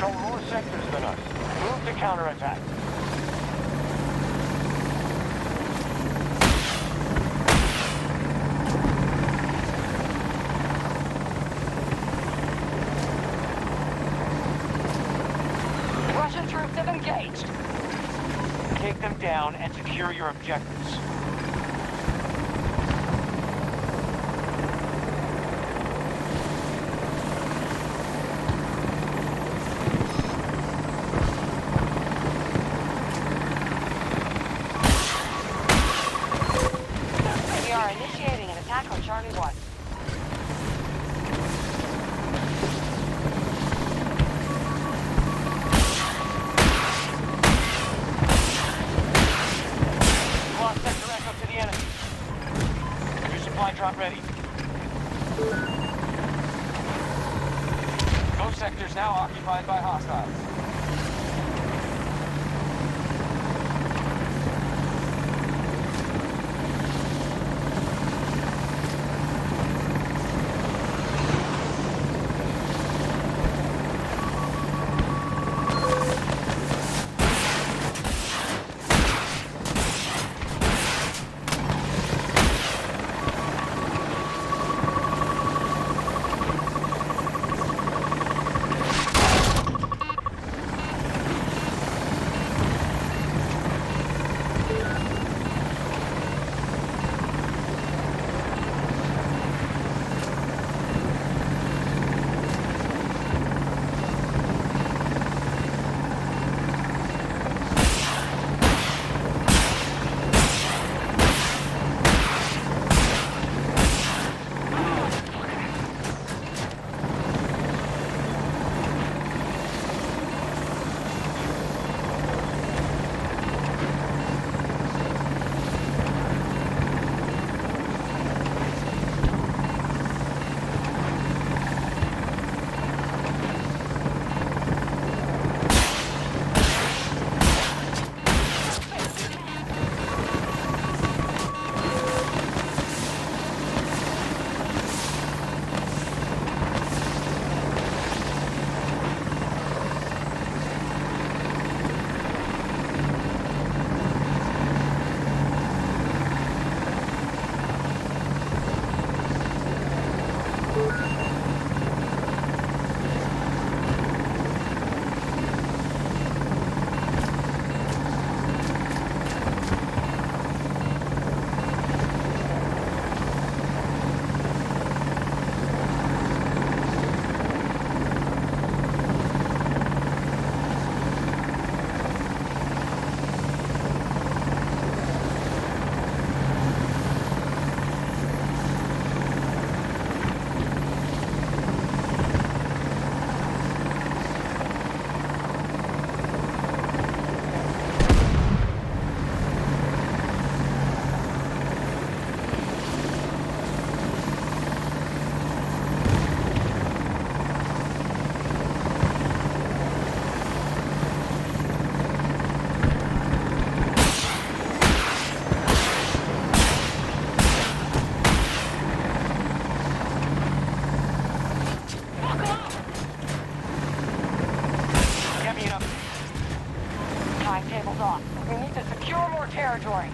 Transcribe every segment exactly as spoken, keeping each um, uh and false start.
control more sectors than us. Move to counterattack. Russian troops have engaged. Take them down and secure your objectives. We are initiating an attack on Charlie one. Lost sector echo to the enemy. New supply drop ready. Both sectors now occupied by hostiles. Timetables off. We need to secure more territory.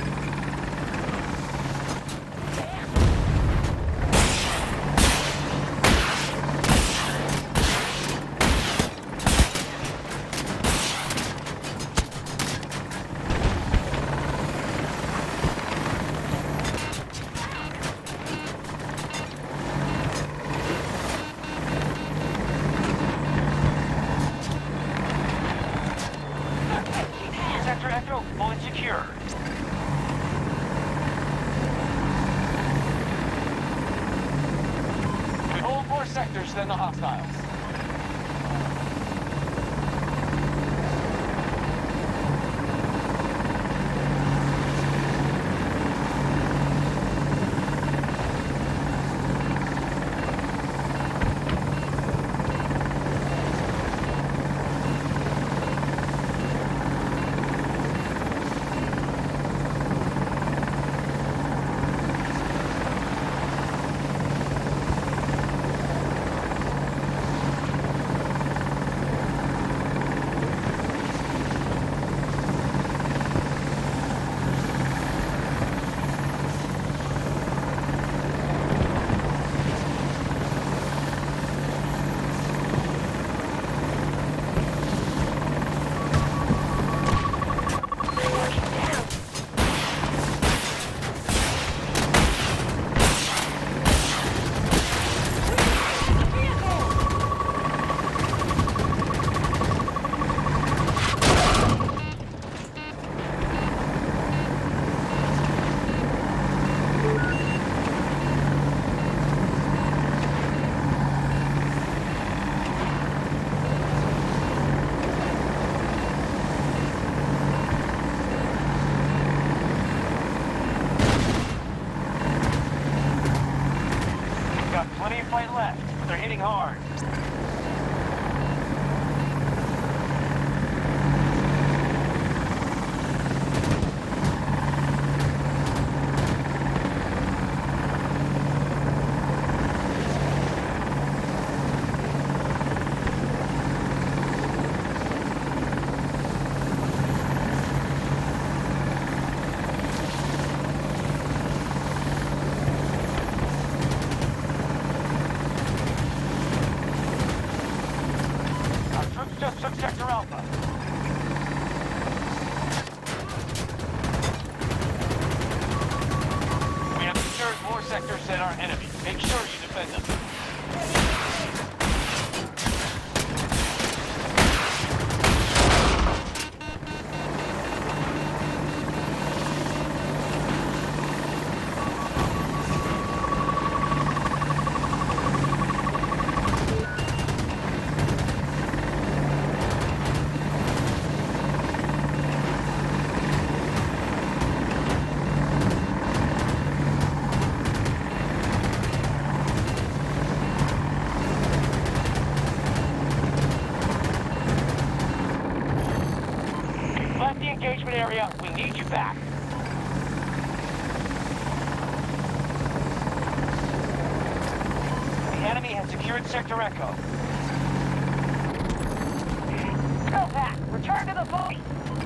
Sector Echo fully secure. We hold more sectors than the hostiles. hard. Just took Sector Alpha. We have secured more sectors than our enemy. Make sure you defend them. Left the engagement area. We need you back. The enemy has secured Sector Echo. Go back. Return to the boat.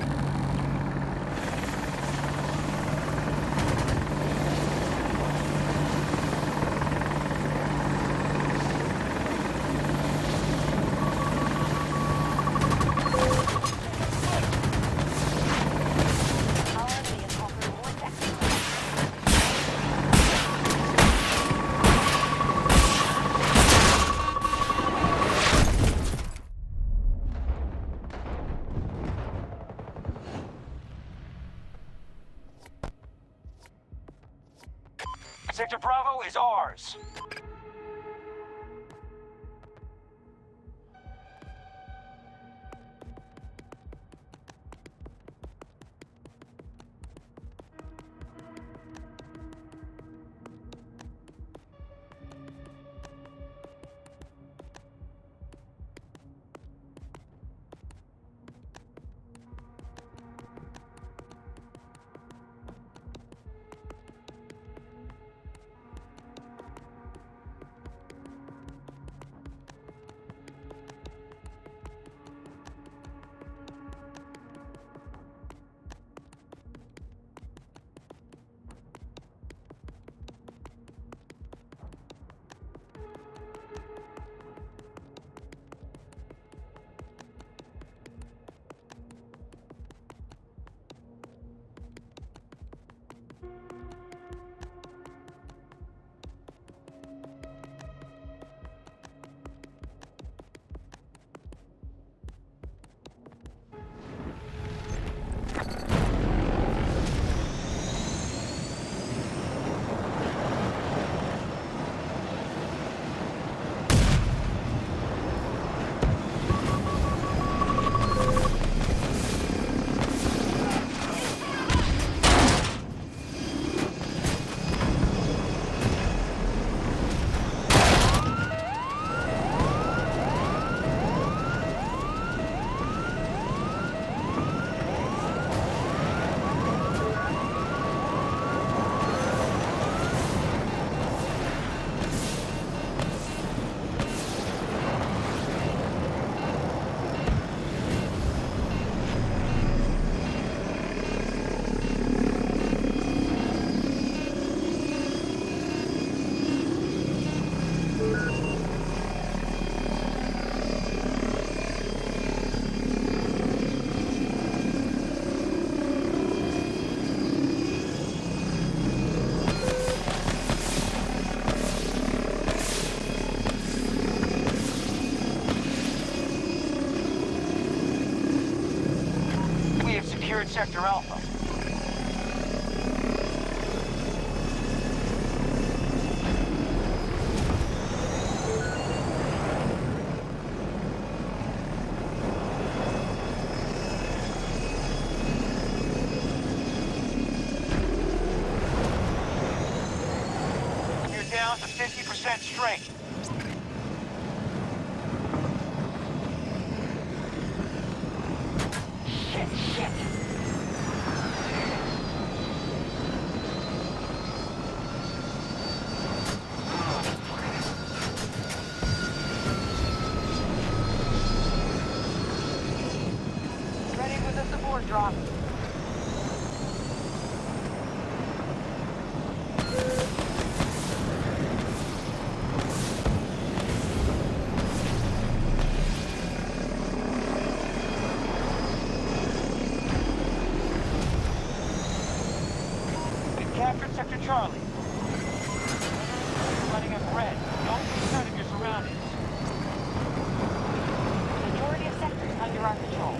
Sector Bravo is ours. Sector Alpha. You're down to fifty percent strength. drop. We've captured Sector Charlie. Running up red. Don't lose sight of your surroundings. Majority of sectors under our control.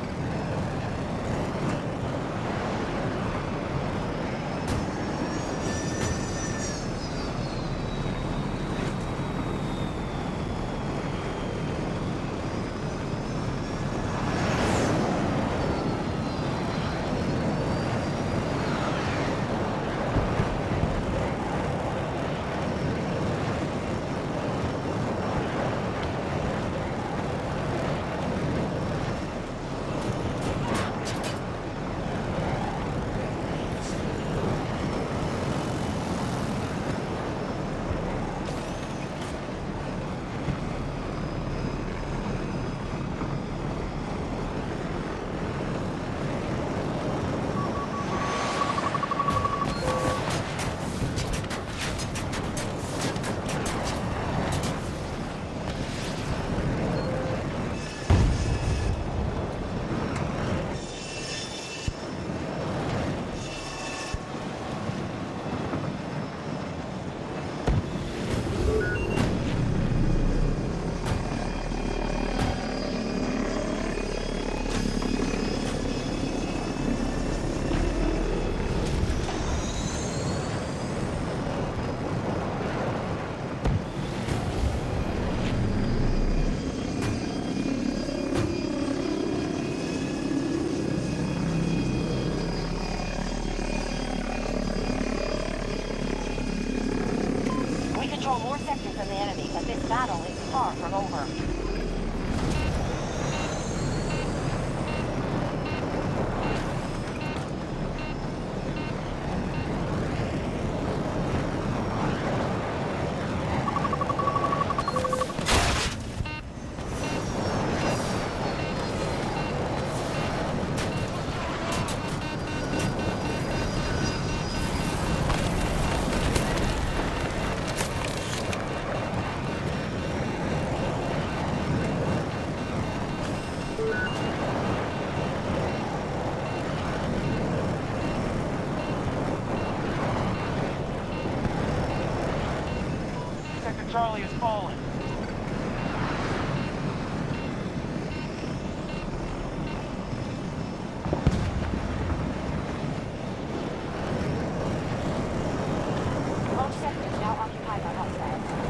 More sectors than the enemy, but this battle is far from over. Sector Charlie has fallen. Most sectors now occupied by hostiles.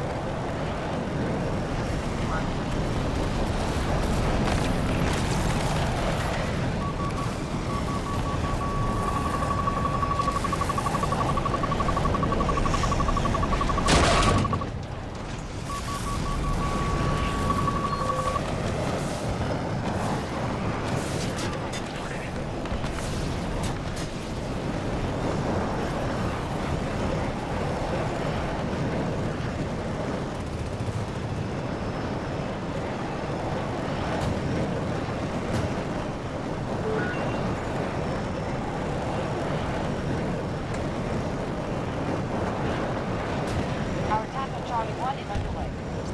Charlie one is underway.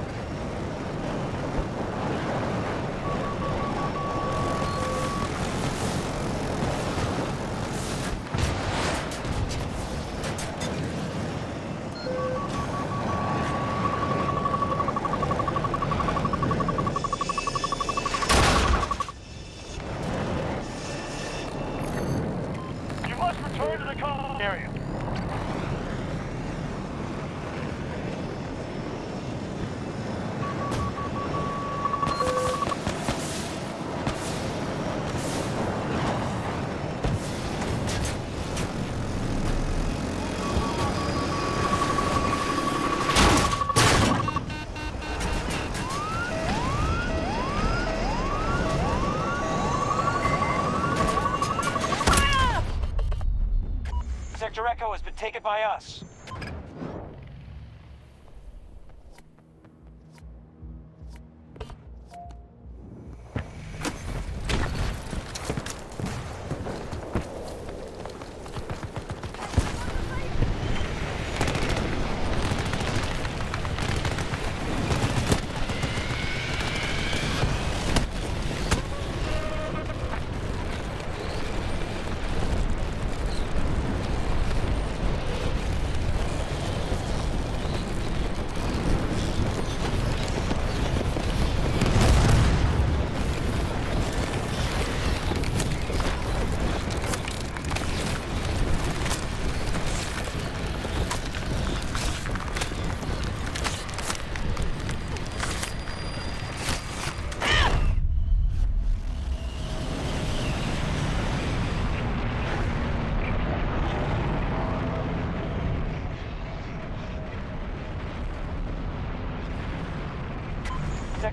You must return to the common area. Sector Echo has been taken by us.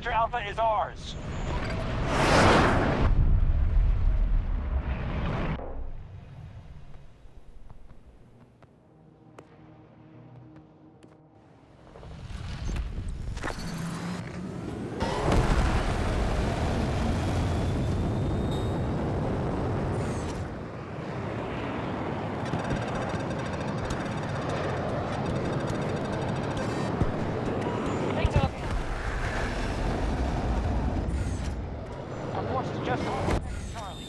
Sector Alpha is ours. Things up. Our forces just over Charlie.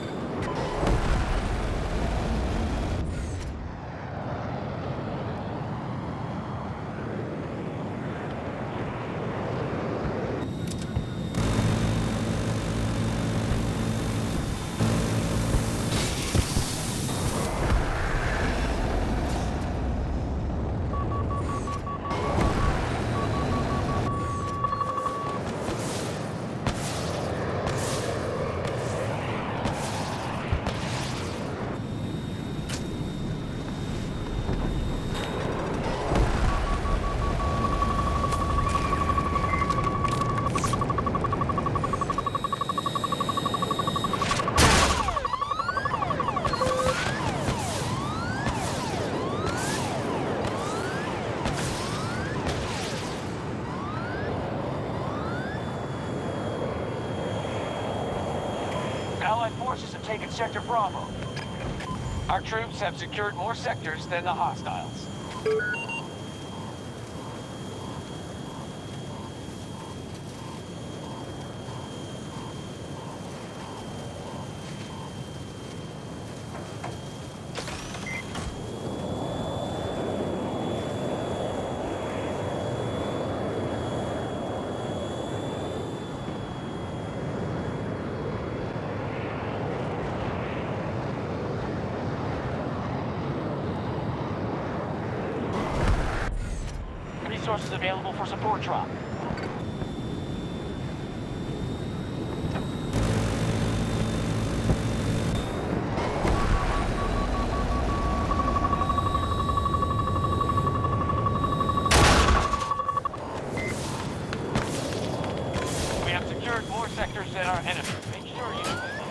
Allied forces have taken Sector Bravo. Our troops have secured more sectors than the hostiles. Resources available for support drop. We have secured more sectors than our enemy. Make sure you